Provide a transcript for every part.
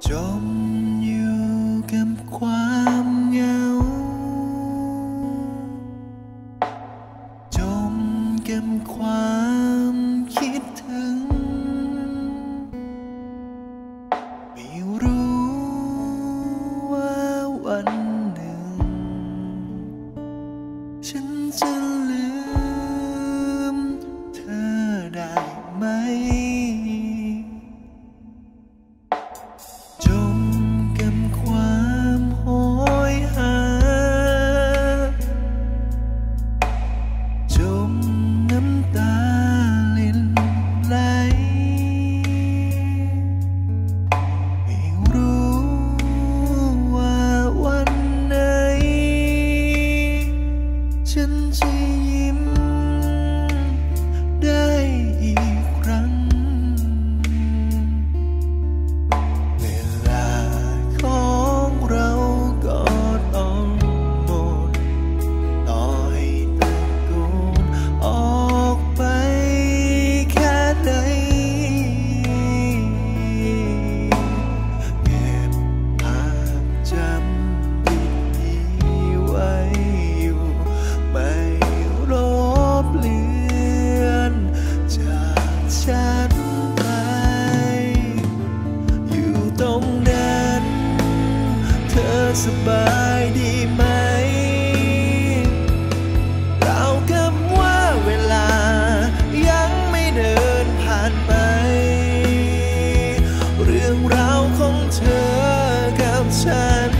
จมอยู่กับความเหงาจมกับความคิดถึงไม่รู้ว่าวันหนึ่งฉันจะลืมเธอได้ไหมจมกับความโหยหาจมน้ำตาลินไหลไม่รู้ว่าวันไหนฉันจะยิ้มได้อีกครั้งเวลาของเราก็ต้องหมดต่อให้ตะโกนออกไปแค่ไหนเก็บภาพจำดีๆไว้อยู่ไม่ลบเลือนจากฉันไปอยู่ตรงนั้นเธอสบายดีไหมเรากับว่าเวลายังไม่เดินผ่านไปเรื่องราวของเธอกับฉัน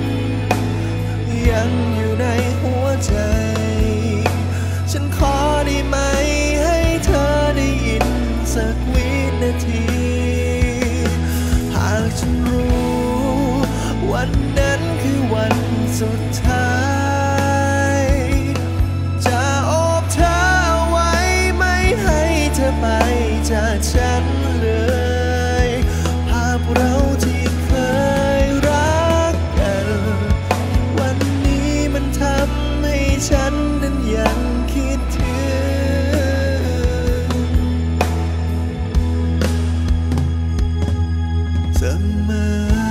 ยังอยู่ในหัวใจฉันขอได้ไหมให้เธอได้ยินสักวินาทีหากฉันรู้วันนั้นคือวันสุดท้ายจะโอบเธอเอาไว้ไม่ให้เธอไปจากฉันเลยภาพเราที่เคยรักกันวันนี้มันทำให้ฉันนั้นยังคิดถึงเสมอ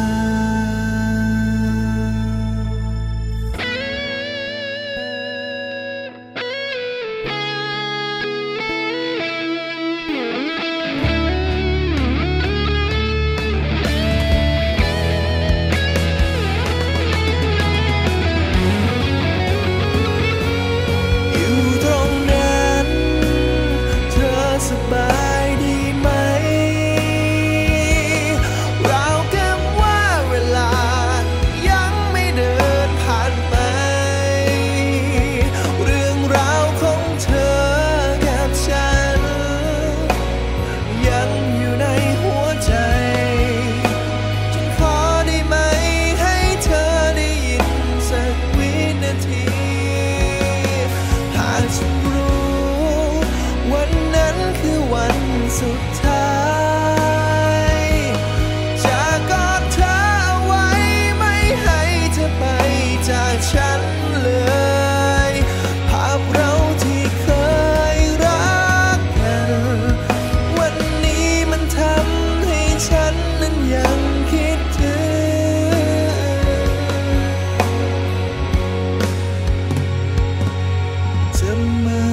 อยู่ตรงนั้นเธอสบายดีไหมเรากับว่าเวลายังไม่เดินผ่านไปเรื่องราวของเธอกับฉันยังอยู่ในหัวใจฉันขอได้ไหมให้เธอได้ยินสักวินาทีหากฉันรู้วันนั้นคือวันสุดท้ายจะกอดเธอเอาไว้ไม่ให้เธอไปจากฉันเลยภาพเราที่เคยรักกันวันนี้มันทำให้ฉันนั้นยังคิดถึงเสมอ